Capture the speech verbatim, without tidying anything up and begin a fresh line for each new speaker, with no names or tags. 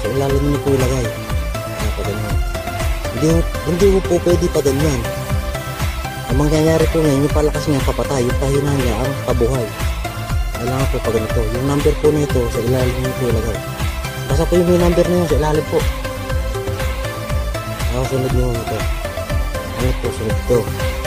Sa ilalim niyo po ilagay. Ayan po ganyan. Hindi, hindi mo po pwede pa ganyan. Ang mangyayari po ngayon, yung palakas niya papatay, yung pahina niya ang pabuhay. Kailangan po pa ganito. Yung number po nito sa ilalim niyo po ilagay. Basta po yung may number na yun sa ilalim po. Ako sunod niyo ito. Ano po sunod ito?